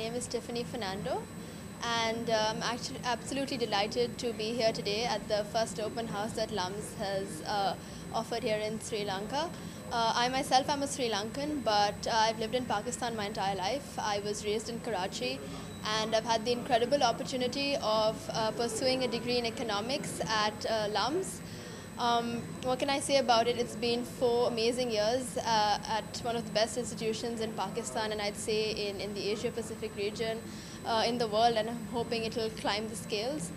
name is Tiffany Fernando, and I'm actually absolutely delighted to be here today at the first open house that LUMS has offered here in Sri Lanka. I myself am a Sri Lankan, but I've lived in Pakistan my entire life. I was raised in Karachi, and I've had the incredible opportunity of pursuing a degree in economics at LUMS. What can I say about it? It's been 4 amazing years at one of the best institutions in Pakistan, and I'd say in the Asia Pacific region, in the world, and I'm hoping it'll climb the scales.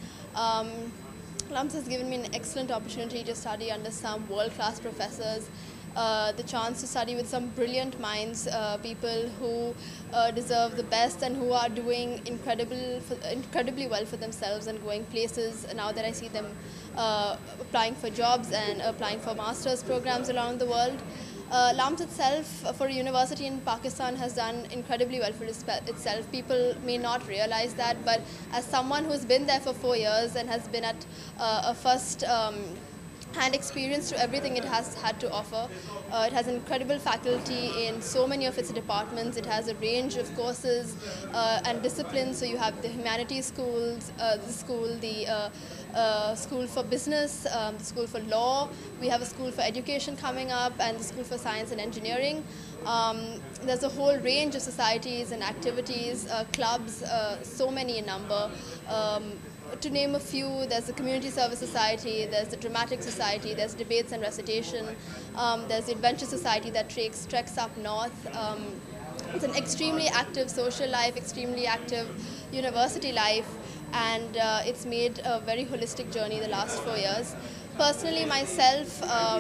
LUMS has given me an excellent opportunity to study under some world-class professors, the chance to study with some brilliant minds, people who deserve the best and who are doing incredibly well for themselves and going places. Now that I see them applying for jobs and applying for master's programs around the world. LUMS itself, for a university in Pakistan, has done incredibly well for itself. People may not realize that, but as someone who's been there for 4 years and has been at a first hand experience to everything it has had to offer. It has incredible faculty in so many of its departments. It has a range of courses and disciplines. So you have the humanities schools, the school for business, the school for law. We have a school for education coming up, and the school for science and engineering. There's a whole range of societies and activities, clubs, so many in number. To name a few, there's the Community Service Society, there's the Dramatic Society, there's Debates and Recitation, there's the Adventure Society that treks up north. It's an extremely active social life, extremely active university life, and it's made a very holistic journey the last 4 years. Personally, myself,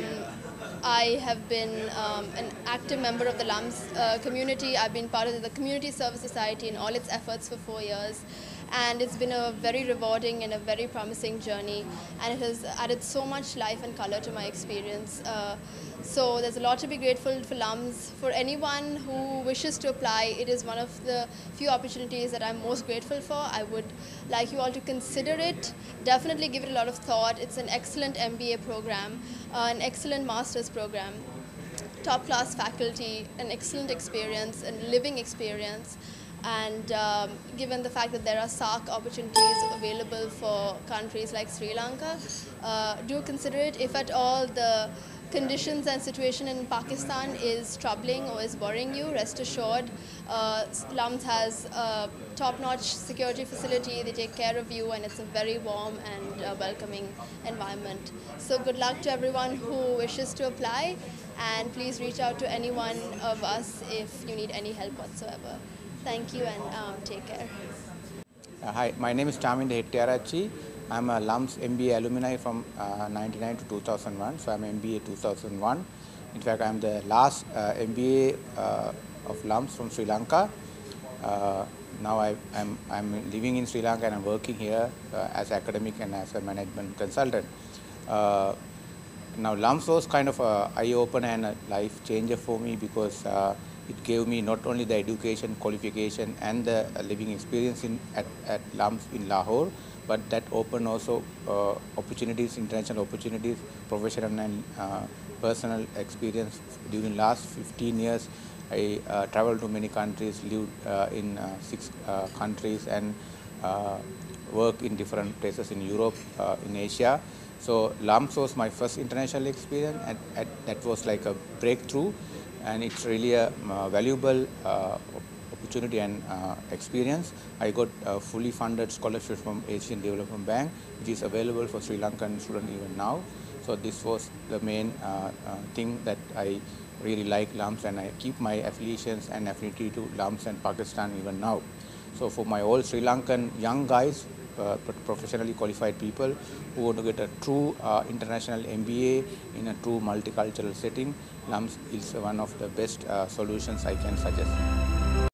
I have been an active member of the LUMS community. I've been part of the Community Service Society in all its efforts for 4 years. And it's been a very rewarding and a very promising journey, and it has added so much life and color to my experience. So there's a lot to be grateful for LUMS. For anyone who wishes to apply, it is one of the few opportunities that I'm most grateful for. I would like you all to consider it. Definitely give it a lot of thought. It's an excellent MBA program, an excellent master's program, top-class faculty, an excellent experience and living experience. And given the fact that there are SAARC opportunities available for countries like Sri Lanka, do consider it. If at all the conditions and situation in Pakistan is troubling or is worrying you, rest assured, LUMS has a top-notch security facility. They take care of you, and it's a very warm and welcoming environment. So good luck to everyone who wishes to apply, and please reach out to any one of us if you need any help whatsoever. Thank you, and take care. Hi, my name is Chaminda Hettiarachchi. I'm a LUMS MBA alumni from 99 to 2001, so I'm MBA 2001. In fact, I'm the last MBA of LUMS from Sri Lanka. Now I'm living in Sri Lanka, and I'm working here as academic and as a management consultant. Now LUMS was kind of an eye-opener and a life changer for me, because it gave me not only the education, qualification and the living experience at LUMS in Lahore, but that opened also opportunities, international opportunities, professional and personal experience. During last 15 years, I traveled to many countries, lived in 6 countries, and worked in different places in Europe, in Asia. So LUMS was my first international experience, and that was like a breakthrough. And it's really a valuable opportunity and experience. I got a fully funded scholarship from Asian Development Bank, which is available for Sri Lankan students even now. So this was the main thing that I really like LUMS, and I keep my affiliations and affinity to LUMS and Pakistan even now. So for my all Sri Lankan young guys, professionally qualified people who want to get a true international MBA in a true multicultural setting, LUMS is one of the best solutions I can suggest.